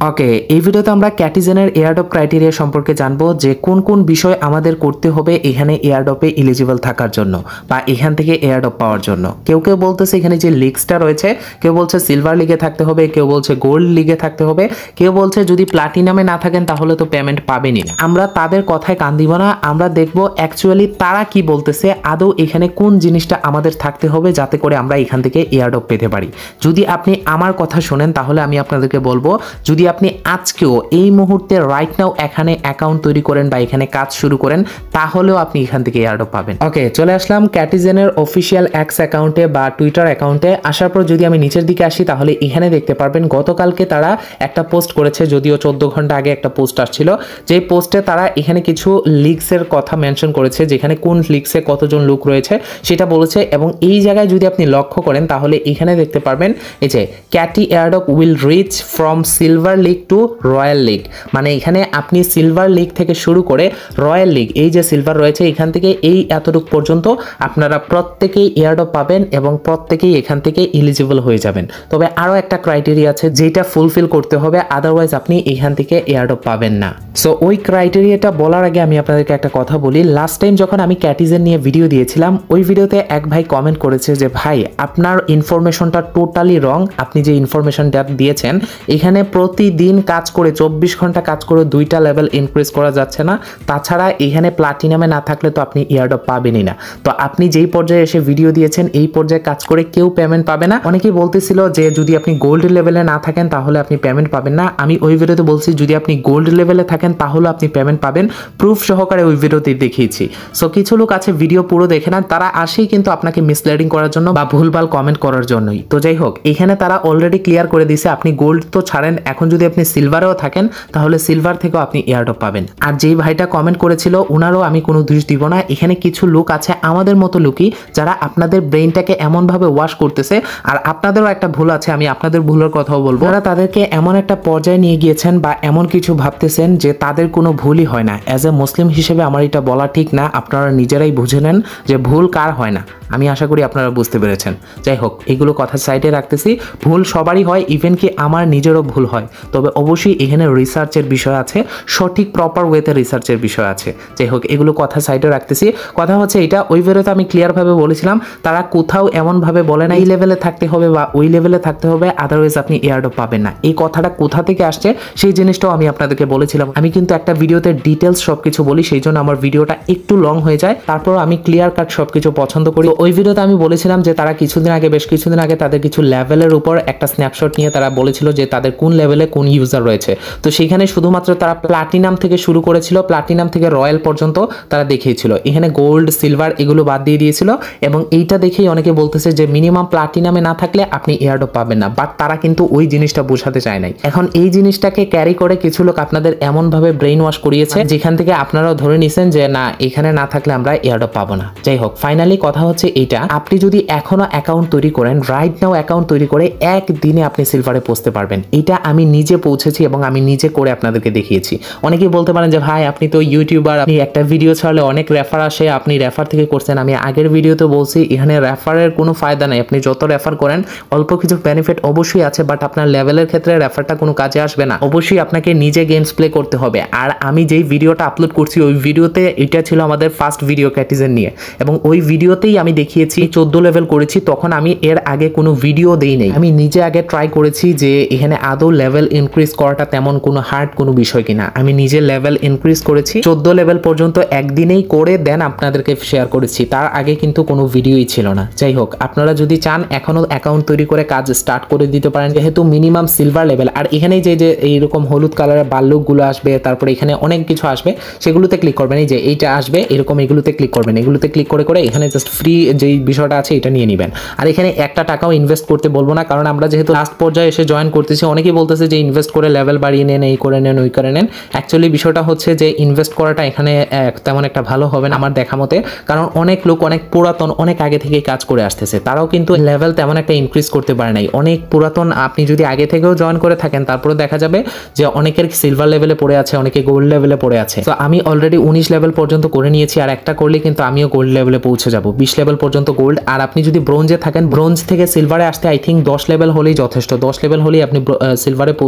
ওকে, এই ভিডিওতে আমরা ক্যাটিজেনের এয়ারড্রপ ক্রাইটেরিয়া সম্পর্কে জানবো যে কোন কোন বিষয় আমাদের করতে হবে এখানে এয়ারড্রপে এলিজিবল থাকার জন্য বা এখান থেকে এয়ারড্রপ পাওয়ার জন্য। কেউ কেউ বলতেছে এখানে যে লিগসটা রয়েছে, কেউ বলছে সিলভার লিগে থাকতে হবে, কেউ বলছে গোল্ড লিগে থাকতে হবে, কেউ বলছে যদি প্লাটিনামে না থাকেন তাহলে তো পেমেন্ট পাবেনই না। আমরা তাদের কথায় কান দিব না, আমরা দেখবো অ্যাকচুয়ালি তারা কি বলতেছে, আদৌ এখানে কোন জিনিসটা আমাদের থাকতে হবে যাতে করে আমরা এখান থেকে এয়ারড্রপ পেতে পারি। যদি আপনি আমার কথা শোনেন তাহলে আমি আপনাদেরকে বলবো, যদি আপনি আজকেও এই মুহূর্তে রাইট নাও এখানে অ্যাকাউন্ট তৈরি করেন বা এখানে কাজ শুরু করেন তাহলেও আপনি এখান থেকে এয়ারড্রপ পাবেন। ওকে, চলে আসলাম ক্যাটিজেনের অফিসিয়াল এক্স অ্যাকাউন্টে বা টুইটার অ্যাকাউন্টে। আসার পর যদি আমি নিচের দিকে আসি তাহলে এখানে দেখতে পারবেন গতকালকে তারা একটা পোস্ট করেছে, যদিও 14 ঘন্টা আগে একটা পোস্ট আসছিল, যে পোস্টে তারা এখানে কিছু লিগসের কথা মেনশন করেছে, যেখানে কোন লিগসে কতজন লোক রয়েছে সেটা বলেছে। এবং এই জায়গায় যদি আপনি লক্ষ্য করেন তাহলে এখানে দেখতে পারবেন এই যে ক্যাটি airdrop will reach from silver league to royal league, মানে এখানে আপনি সিলভার লিগ থেকে শুরু করে রয়্যাল লিগ, এই যে সিলভার রয়েছে এখান থেকে এই এতটুকু পর্যন্ত আপনারা প্রত্যেকেই এয়ারড্রপ পাবেন এবং প্রত্যেকেই এখান থেকে এলিজিবল হয়ে যাবেন। তবে আরও একটা ক্রাইটেরিয়া আছে যেটা ফুলফিল করতে হবে, আদারওয়াইজ আপনি এখান থেকে এয়ারড্রপ পাবেন না। সো ওই ক্রাইটেরিয়াটা বলার আগে আমি আপনাদেরকে একটা কথা বলি। লাস্ট টাইম যখন আমি ক্যাটিজেন নিয়ে ভিডিও দিয়েছিলাম ওই ভিডিওতে এক ভাই কমেন্ট করেছে যে ভাই আপনার ইনফরমেশনটা টোটালি রং, আপনি যে ইনফরমেশনটা দিয়েছেন এখানে প্রতিদিন কাজ করে 24 ঘন্টা কাজ করে 2টা লেভেল ইনক্রিজ করা যাচ্ছে না, তাছাড়া এখানে প্লাটিনামে না থাকলে তো আপনি এয়ারড্রপ পাবেনই না। তো আপনি যেই পর্যায়ে এসে ভিডিও দিয়েছেন এই পর্যায়ে কাজ করে কেউ পেমেন্ট পাবে না। অনেকেই বলতেছিল যে যদি আপনি গোল্ড লেভেলে না থাকেন তাহলে আপনি পেমেন্ট পাবেন না। আমি ওই ভিডিওতে বলছি যদি আপনি গোল্ড লেভেলে থাকেন তাহলে আপনি পেমেন্ট পাবেন, প্রুফ সহকারে ওই ভিডিওতে দেখিয়েছি। সো কিছু লোক আছে ভিডিও পুরো দেখে না, তারা আসেই কিন্তু আপনাকে মিসলিডিং করার জন্য বা ভুলভাল কমেন্ট করার জন্যই। তো যাই হোক, এখানে তারা অলরেডি ক্লিয়ার করে দিয়েছে আপনি গোল্ড তো ছাড়েন, এখন যদি আপনি সিলভারেও থাকেন তাহলে সিলভার থেকেও আপনি এয়ারড্রপ পাবেন। আর যেই ভাইটা কমেন্ট করেছিল ওনারও আমি কোনো দোষ দিব না। এখানে কিছু লোক আছে আমাদের মতো লোকই যারা আপনাদের ব্রেইনটাকে এমনভাবে ওয়াশ করতেছে, আর আপনাদেরও একটা ভুল আছে, আমি আপনাদের ভুলের কথাও বলবো। তারা তাদেরকে এমন একটা পর্যায়ে নিয়ে গিয়েছেন বা এমন কিছু ভাবতেছেন যে তাদের কোনো ভুলই হয় না। অ্যাজ এ মুসলিম হিসেবে আমার এটা বলা ঠিক না, আপনারা নিজেরাই বুঝে নেন যে ভুল কার হয় না। আমি আশা করি আপনারা বুঝতে পেরেছেন। যাই হোক, এগুলো কথা সাইডে রাখতেছি, ভুল সবারই হয়, ইভেন কি আমার নিজেরও ভুল হয়। তবে অবশ্যই এখানে রিসার্চের বিষয় আছে, সঠিক প্রপার ওয়েতে রিসার্চের বিষয় আছে। যাই হোক, এগুলো কথা সাইডে রাখতেছি। কথা হচ্ছে এটা, ওই ভিডিওতে আমি ক্লিয়ারভাবে বলেছিলাম তারা কোথাও এমনভাবে বলে না এই লেভেলে থাকতে হবে বা ওই লেভেলে থাকতে হবে, আদারওয়াইজ আপনি এয়ারড্রপ পাবেন না। এই কথাটা কোথা থেকে আসছে সেই জিনিসটাও আমি আপনাদেরকে বলেছিলাম। আমি কিন্তু একটা ভিডিওতে ডিটেলস সবকিছু বলি, সেই জন্য আমার ভিডিওটা একটু লং হয়ে যায়, তারপর আমি ক্লিয়ার কাট সবকিছু পছন্দ করি। ওই ভিডিওতে আমি বলেছিলাম যে তারা বেশ কিছুদিন আগে তাদের কিছু লেভেলের উপর একটা স্ন্যাপশট নিয়ে তারা বলেছিল যে তাদের কোন লেভেলে কোন ইউজার রয়েছে। তো সেখানে শুধুমাত্র তারা প্লাটিনাম থেকে শুরু করেছিল, প্লাটিনাম থেকে রয়্যাল পর্যন্ত তারা দেখিয়েছিল, এখানে গোল্ড সিলভার এগুলো বাদ দিয়ে দিয়েছিল। এবং এইটা দেখেই অনেকে বলতেছে যে মিনিমাম প্লাটিনামে না থাকলে আপনি এয়ারড্রপ পাবেন না, বাট তারা কিন্তু ওই জিনিসটা বোঝাতে চায় নাই। এখন এই জিনিসটাকে ক্যারি করে কিছু লোক আপনাদের এমনভাবে ব্রেইন ওয়াশ করিয়েছে যেখান থেকে আপনারাও ধরে নিছেন যে না, এখানে না থাকলে আমরা এয়ারড্রপ পাবো না। যাই হোক, ফাইনালি কথা হচ্ছে এইটা, আপনি যদি এখনো অ্যাকাউন্ট তৈরি করেন, রাইট নাও অ্যাকাউন্ট তৈরি করে একদিনে আপনি সিলভারে পৌঁছতে পারবেন। এটা আমি নিজে পৌঁছেছি এবং আমি নিজে করে আপনাদেরকে দেখিয়েছি। অনেকেই বলতে পারেন যে ভাই আপনি তো ইউটিউবার, আপনি একটা ভিডিও ছাড়লে অনেক রেফার আসে, আপনি রেফার থেকে করছেন। আমি আগের ভিডিওতে বলছি এখানে রেফারের কোনো ফায়দা নাই, আপনি যত রেফার করেন অল্প কিছু বেনিফিট অবশ্যই আছে, বাট আপনার লেভেলের ক্ষেত্রে রেফারটা কোনো কাজে আসবে না। অবশ্যই আপনাকে নিজে গেমস প্লে করতে হবে। আর আমি যেই ভিডিওটা আপলোড করছি ওই ভিডিওতে এটা ছিল আমাদের ফার্স্ট ভিডিও ক্যাটিজেন নিয়ে, এবং ওই ভিডিওতেই আমি দেখিয়েছি 14 লেভেল করেছি। তখন আমি এর আগে কোনো ভিডিও দেই নাই, আমি নিজে আগে ট্রাই করেছি যে এখানে আদৌ লেভেল ইনক্রিজ করাটা তেমন কোনো হার্ড কোনো বিষয় কিনা। আমি নিজে লেভেল ইনক্রিজ করেছি 14 লেভেল পর্যন্ত একদিনেই করে দেন আপনাদেরকে শেয়ার করেছি, তার আগে কিন্তু কোনো ভিডিওই ছিল না। যাই হোক, আপনারা যদি চান এখনো অ্যাকাউন্ট তৈরি করে কাজ স্টার্ট করে দিতে পারেন, যেহেতু মিনিমাম সিলভার লেভেল। আর এখানে যে এইরকম হলুদ কালারের বাল্যগুলো আসবে, তারপরে এখানে অনেক কিছু আসবে, সেগুলোতে ক্লিক করবেন। এই যে এইটা আসবে এরকম, এগুলোতে ক্লিক করবেন, এগুলোতে ক্লিক করে করে এখানে জাস্ট ফ্রি যেই বিষয়টা আছে এটা নিয়ে নেবেন। আর এখানে একটা টাকাও ইনভেস্ট করতে বলবো না, কারণ আমরা যেহেতু লাস্ট পর্যায়ে এসে জয়েন করতেছি। অনেকেই বলতেছে যে ইনভেস্ট করে লেভেল বাড়িয়ে নেন, এই করে নেন, ওই করে নেন। অ্যাকচুয়ালি বিষয়টা হচ্ছে যে ইনভেস্ট করাটা এখানে তেমন একটা ভালো হবে না আমার দেখা মতে, কারণ অনেক লোক অনেক পুরাতন অনেক আগে থেকে কাজ করে আসতেছে, তারাও কিন্তু লেভেল তেমন একটা ইনক্রিজ করতে পারে নাই। অনেক পুরাতন, আপনি যদি আগে থেকেও জয়েন করে থাকেন তারপরে দেখা যাবে যে অনেকের সিলভার লেভেলে পড়ে আছে, অনেকে গোল্ড লেভেলে পড়ে আছে। তো আমি অলরেডি 19 লেভেল পর্যন্ত করে নিয়েছি, আর একটা করলে কিন্তু আমিও গোল্ড লেভেলে পৌঁছে যাব, 20 লেভেল পর্যন্ত গোল্ড। আর আপনি যদি ব্রোঞ্জে থাকেন, ব্রোঞ্জ থেকে সিলভারে আসতে আই থিঙ্ক 10 লেভেল হলেই যথেষ্ট, 10 লেভেল হলেই আপনি সিলভারে পৌঁছে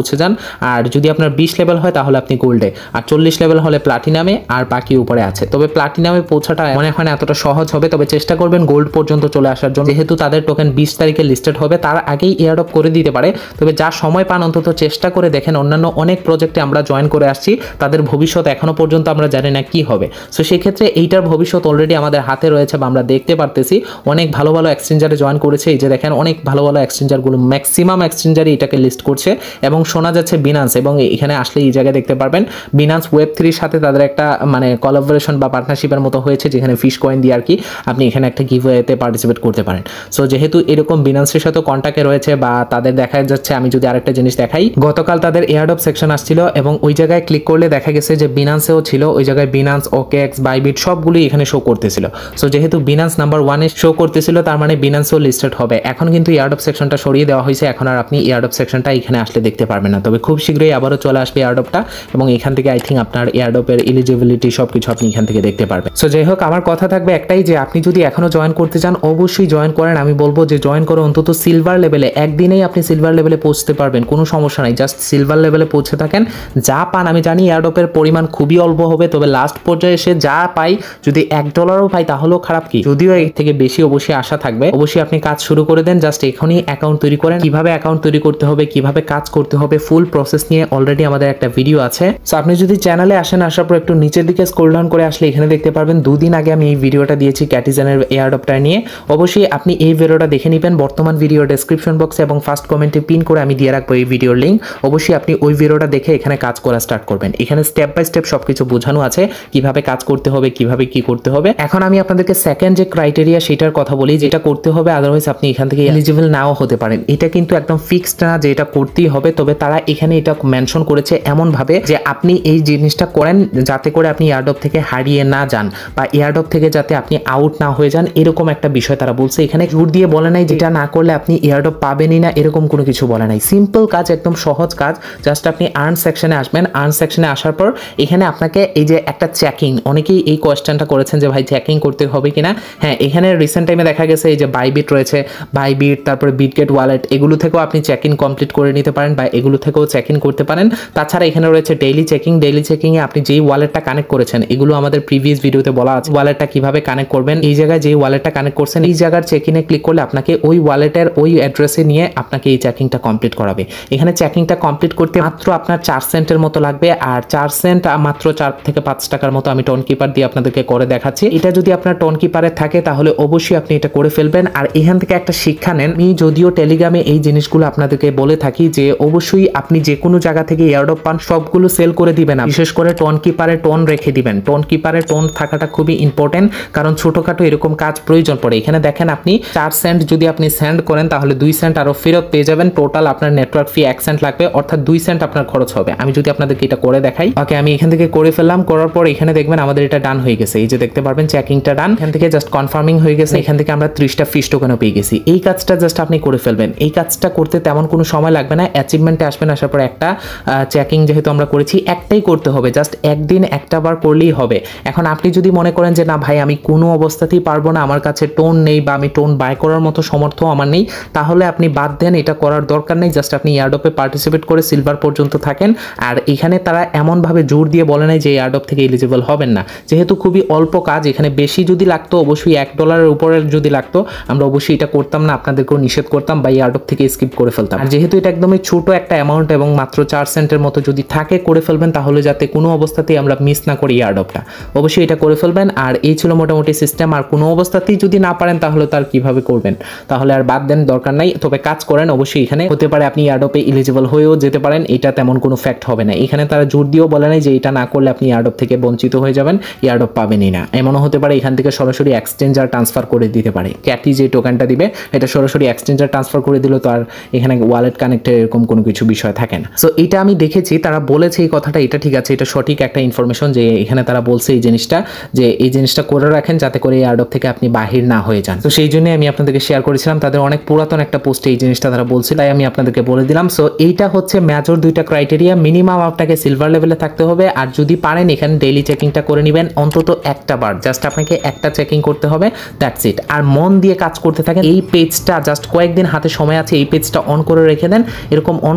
পৌঁছে যান। আর যদি আপনার 20 লেভেল হয় তাহলে আপনি গোল্ডে, আর 40 লেভেল হলে প্লাটিনামে, আর বাকি উপরে আছে। তবে প্লাটিনামে পৌঁছাটা মনে হয় না এতটা সহজ হবে, তবে চেষ্টা করবেন গোল্ড পর্যন্ত চলে আসার জন্য, যেহেতু তাদের টোকেন 20 তারিখে লিস্টেড হবে, তার আগেই এয়ারড্রপ করে দিতে পারে। তবে যা সময় পান অন্তত চেষ্টা করে দেখেন। অন্যান্য অনেক প্রজেক্টে আমরা জয়েন করে আসছি, তাদের ভবিষ্যৎ এখনো পর্যন্ত আমরা জানি না কি হবে। সো সেই ক্ষেত্রে এইটার ভবিষ্যৎ অলরেডি আমাদের হাতে রয়েছে বা আমরা দেখতে পারতেছি। অনেক ভালো ভালো এক্সচেঞ্জারে জয়েন করেছে, এই যে দেখেন অনেক ভালো ভালো এক্সচেঞ্জারগুলো, ম্যাক্সিমাম এক্সচেঞ্জারই এটাকে লিস্ট করছে। এবং শোনা যাচ্ছে বিনান্স, এবং এখানে আসলে এই জায়গায় দেখতে পারবেন বিনান্স ওয়েব3 সাথে তাদের একটা মানে কোলাবোরেশন বা পার্টনারশিপের মতো হয়েছে, যেখানে ফিশ কয়েন দিয়ে আর কি আপনি এখানে একটা গিভওয়েতে পার্টিসিপেট করতে পারেন। সো যেহেতু এরকম বিনান্সের সাথে কন্ট্যাক্টে রয়েছে বা তাদের দেখা যাচ্ছে, আমি যদি আরেকটা জিনিস দেখাই, গতকাল তাদের এয়ারড্রপ সেকশন আসছিল এবং ওই জায়গায় ক্লিক করলে দেখা গেছে যে বিনান্সেও ছিল, ওই জায়গায় বিনান্স, ওকেএক্স, বাইবিট সবগুলি এখানে শো করতেছিল। সো যেহেতু বিনান্স নাম্বার 1-এ শো করতেছিল, তার মানে বিনান্সও লিস্টেড হবে। এখন কিন্তু এয়ারড্রপ সেকশনটা সরিয়ে দেওয়া হয়েছে, এখন আর আপনি এয়ারড্রপ সেকশনটা এখানে আসলে দেখতে পারবেন না। তবে খুব শীঘ্রই আবারও চলে আসবে এয়ারড্রপটা, এবং এখান থেকে আই থিঙ্ক আপনার এয়ারড্রপের এলিজিবিলিটি সবকিছু আপনি এখান থেকে দেখতে পারবেন। সো যাই হোক, আমার কথা থাকবে একটাই, যে আপনি যদি এখনো জয়েন করতে চান অবশ্যই জয়েন করেন। আমি বলবো যে জয়েন করে অন্তত সিলভার লেভেলে, একদিনেই আপনি সিলভার লেভেলে পৌঁছতে পারবেন, কোনো সমস্যা নাই। জাস্ট সিলভার লেভেলে পৌঁছে থাকেন, যা পান আমি জানি এয়ারড্রপের পরিমাণ খুবই অল্প হবে, তবে লাস্ট পর্যায়ে এসে যা পাই, যদি $1 পাই তাহলেও খারাপ কি, যদিও এর থেকে বেশি অবশ্যই আশা থাকবে। অবশ্যই আপনি কাজ শুরু করে দেন, জাস্ট এখনই অ্যাকাউন্ট তৈরি করেন। কিভাবে অ্যাকাউন্ট তৈরি করতে হবে, কিভাবে কাজ করতে হবে, ফুল প্রসেস নিয়ে অলরেডি আমাদের একটা ভিডিও আছে। সো আপনি যদি চ্যানেলে আসেন, আসার পর একটু নিচের দিকে স্ক্রল ডাউন করে আসলে এখানে দেখতে পারবেন 2 দিন আগে আমি এই ভিডিওটা দিয়েছি ক্যাটিজেনের এয়ারড্রপটা নিয়ে। অবশ্যই আপনি এই ভিডিওটা দেখে নেবেন, বর্তমান ভিডিও ডেসক্রিপশন বক্সে এবং ফার্স্ট কমেন্টে পিন করে আমি দিয়ে রাখবো এই ভিডিওর লিঙ্ক। অবশ্যই আপনি ওই ভিডিওটা দেখে এখানে কাজ করা স্টার্ট করবেন। এখানে স্টেপ বাই স্টেপ সবকিছু বোঝানো আছে, কিভাবে কাজ করতে হবে, কিভাবে কি করতে হবে। এখন আমি আপনাদেরকে সেকেন্ড যে ক্রাইটেরিয়া সেটার কথা বলি, যেটা করতে হবে, আদারওয়াইজ আপনি এখান থেকে এলিজিবল নাও হতে পারেন। এটা কিন্তু একদম ফিক্সড না যে এটা করতেই হবে, তবে তারা এখানে এটা মেনশন করেছে এমন ভাবে যে আপনি এই জিনিসটা করেন যাতে করে আপনি এয়ারড্রপ থেকে হারিয়ে না যান, বা এয়ারড্রপ থেকে যাতে আপনি আউট না হয়ে যান, এরকম একটা বিষয় তারা বলছে। এখানে জোর দিয়ে বলে নাই যেটা না করলে আপনি এয়ারড্রপ পাবেনই না, এরকম কোনো কিছু বলে নাই। সিম্পল কাজ, একদম সহজ কাজ। জাস্ট আপনি আর্ন সেকশনে আসবেন। আর্ন সেকশনে আসার পর এখানে আপনাকে এই যে একটা চেকিং, অনেকেই এই কোয়েশ্চেনটা করেছেন যে ভাই চেকিং করতে হবে কিনা। হ্যাঁ, এখানে রিসেন্ট টাইমে দেখা গেছে এই যে বাইবিট রয়েছে, বাইবিট, তারপরে বিটগেট ওয়ালেট, এগুলো থেকেও আপনি চেকিং কমপ্লিট করে নিতে পারেন বা এগুলো থেকেও চেকিং করতে পারেন। তাছাড়া এখানে রয়েছে ডেইলি চেকিং। ডেইলি চেকিংয়ে আপনি যেই ওয়ালেটটা কানেক্ট করেছেন, এগুলো আমাদের প্রিভিয়াস ভিডিওতে বলা আছে, ওয়ালেটটা কিভাবে কানেক্ট করবেন। এই জায়গায় যেই ওয়ালেটটা কানেক্ট করছেন, এই জায়গার চেকিংয়ে ক্লিক করলে আপনাকে ওই ওয়ালেটের ওই অ্যাড্রেসে নিয়ে আপনাকে এই চেকিংটা কমপ্লিট করাবে। এখানে চেকিংটা কমপ্লিট করতে মাত্র আপনার 4 সেন্টের মতো লাগবে, আর 4 সেন্ট মাত্র 4 থেকে 5 টাকার মতো আমি টোন কিপার দিয়ে আপনাদেরকে করে দেখাচ্ছি। এটা যদি আপনার টোন কিপারে থাকে তাহলে অবশ্যই আপনি এটা করে ফেলবেন। আর এখান থেকে একটা শিক্ষা নেন। আমি যদিও টেলিগ্রামে এই জিনিসগুলো আপনাদেরকে বলে থাকি যে অবশ্যই আপনি যে কোনো জায়গা থেকে এয়ারড্রপ পান সবগুলো সেল করে দিবেন না, বিশেষ করে টোন কিপারে টোন রেখে দিবেন। টোন কিপারে টোন থাকাটা খুবই ইম্পর্টেন্ট, কারণ ছোটখাটো এরকম কাজ প্রয়োজন পড়ে। এখানে দেখেন আপনি 4 সেন্ট যদি আপনি সেন্ড করেন তাহলে 2 সেন্ট আরো ফেরত পেয়ে যাবেন। টোটাল আপনার নেটওয়ার্ক ফি 1 সেন্ট লাগবে, অর্থাৎ 2 সেন্ট আপনার খরচ হবে। আমি যদি আপনাদেরকে এটা করে দেখাই, ওকে আমি এখান থেকে করে ফেললাম। করার পর এখানে দেখবেন আমাদের এটা ডান হয়ে গেছে। এই যে দেখতে পারবেন চেকিংটা ডান, এখান থেকে জাস্ট কনফার্মিং হয়ে গেছে। এখান থেকে আমরা 30টা ফিশ টোকেনও পেয়ে গেছি। এই কাজটা জাস্ট আপনি করে ফেলবেন। এই কাজটা করতে তেমন কোনো সময় লাগবে না। অ্যাচিভমেন্টে আসবেন, আসার পর একটা চেকিং যেহেতু আমরা করেছি একটাই করতে হবে, জাস্ট একদিন একটা বার করলেই হবে। এখন আপনি যদি মনে করেন যে না ভাই আমি কোনো অবস্থাতেই পারবো না, আমার কাছে টোন নেই বা আমি টোন বাই করার মতো সমর্থ আমার নেই, তাহলে আপনি বাদ দেন, এটা করার দরকার নেই। জাস্ট আপনি এয়ারড্রপে পার্টিসিপেট করে সিলভার পর্যন্ত থাকেন। আর এখানে তারা এমনভাবে জোর দিয়ে বলে নাই যে এয়ারড্রপ থেকে এলিজিবল হবেন না, যেহেতু খুবই অল্প কাজ। এখানে বেশি যদি লাগতো, অবশ্যই $1 উপরে যদি লাগতো, আমরা অবশ্যই এটা করতাম না, আপনাদেরকেও নিষেধ করতাম বা এয়ারড্রপ থেকে স্কিপ করে ফেলতাম। আর যেহেতু এটা একদমই ছোট একটা অ্যামাউন্ট এবং মাত্র 4 সেন্টের মতো যদি থাকে, করে ফেলবেন, তাহলে যাতে কোনো অবস্থাতেই আমরা মিস না করি এয়ারড্রপটা, অবশ্যই এটা করে ফেলবেন। আর এই ছিল মোটামুটি সিস্টেম। আর কোনো অবস্থাতেই যদি না পারেন তাহলে তার কিভাবে করবেন, তাহলে আর বাদ দেন, দরকার নাই। তবে কাজ করেন অবশ্যই। এখানে হতে পারে আপনি এয়ারড্রপে এলিজিবল হয়েও যেতে পারেন, এটা তেমন কোনো ফ্যাক্ট হবে না। এখানে তারা জোর দিয়েও বলে নাই যে এটা না করলে আপনি এয়ারড্রপ থেকে বঞ্চিত হয়ে যাবেন, এয়ারড্রপ পাবেনই না। এমনও হতে পারে এখান থেকে সরাসরি এক্সচেঞ্জার ট্রান্সফার করে দিতে পারে। ক্যাটি যে টোকেনটা দিবে এটা সরাসরি এক্সচেঞ্জার ট্রান্সফার করে দিল, তো আর এখানে ওয়ালেট কানেক্টের এরকম কোনো কিছু বিষয় থাকে না। সো এটা আমি দেখেছি, তারা বলেছে এই কথাটা, এটা ঠিক আছে, এটা সঠিক একটা ইনফরমেশন যে এখানে তারা বলছে এই জিনিসটা, যে এই জিনিসটা করে রাখেন যাতে করে এয়ারড্রপ থেকে আপনি বাহির না হয়ে যান। তো সেই জন্য আমি আপনাদেরকে শেয়ার করেছিলাম, তাদের অনেক পুরাতন একটা পোস্টে এই জিনিসটা তারা বলছে, তাই আমি আপনাদেরকে বলে দিলাম। সো এইটা হচ্ছে মেজর 2টা ক্রাইটেরিয়া। মিনিমাম আপনাকে সিলভার লেভেলে থাকতে হবে, আর যদি পারেন এখানে ডেইলি চেকিংটা করে নেবেন অন্তত একটা বার, জাস্ট আপনাকে একটা চেকিং করতে হবে, দ্যাটস ইট। আর মন দিয়ে কাজ করতে থাকেন। এই পেজটা জাস্ট কয়েকদিন হাতে সময় আছে, এই পেজটা অন করে রেখে দেন। এরকম অন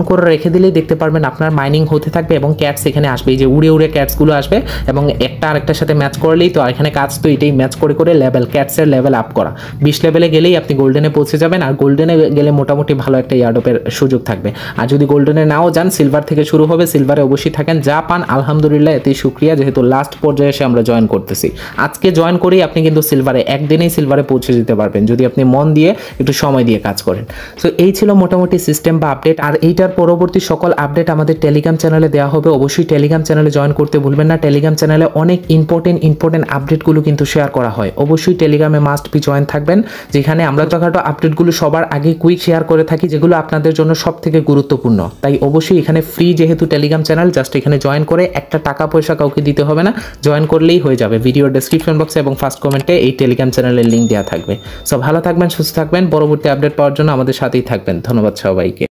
করে রেখে দিলেই দেখতে পারবেন আপনার মাইনিং হতে থাকবে এবং ক্যাটস এখানে আসবে, এই যে উড়ে উড়ে ক্যাটসগুলো আসবে এবং একটা আরেকটার সাথে ম্যাচ করলেই তো এখানে কাজ তো এটাই, ম্যাচ করে করে লেভেল, ক্যাটসের লেভেল আপ করা। 20 লেভেলে গেলেই আপনি গোল্ডেনে পৌঁছে যাবেন, আর গোল্ডেনে গেলে মোটামুটি ভালো একটা এয়ারড্রপের সুযোগ থাকবে। আর যদি গোল্ডেনে নাও যান, সিলভার থেকে শুরু হবে, সিলভারে অবশ্যই থাকেন, যা পান আলহামদুলিল্লাহ এতেই শুক্রিয়া, যেহেতু লাস্ট পর্যায়ে এসে আমরা জয়েন করতেছি। আজকে জয়েন করেই আপনি কিন্তু সিলভারে, একদিনেই সিলভারে পৌঁছে যেতে পারবেন যদি আপনি মন দিয়ে একটু সময় দিয়ে কাজ করেন। সো এই ছিল মোটামুটি সিস্টেম বা আপডেট। আর এইটার পরবর্তী সকল আপডেট আমাদের টেলিগ্রাম চ্যানেলে দেওয়া হবে, অবশ্যই টেলিগ্রাম চ্যানেলে জয়েন করতে ভুলবেন না। টেলিগ্রাম চ্যানেলে অনেক ইম্পর্টেন্ট আপডেটগুলো কিন্তু শেয়ার করা হয়, অবশ্যই টেলিগ্রামে মাস্ট বি জয়েন থাকবেন, যেখানে আমরা ছোটখাটো আপডেটগুলো সবার আগে কুইক শেয়ার করে থাকি, যেগুলো আপনাদের জন্য সব থেকে গুরুত্বপূর্ণ। তাই অবশ্যই এখানে ফ্রি যেহেতু টেলিগ্রাম চ্যানেল, জাস্ট এখানে জয়েন করে একটা টাকা পয়সা কাউকে দিতে হবে না, জয়েন করলেই হয়ে যাবে। ভিডিওর ডেসক্রিপশন বক্সে এবং ফার্স্ট কমেন্টে এই টেলিগ্রাম চ্যানেলের লিঙ্ক দেওয়া থাকবে। সব ভালো থাকবেন, সুস্থ থাকবেন, পরবর্তী আপডেট পাওয়ার জন্য আমাদের সাথেই থাকবেন। ধন্যবাদ সবাইকে।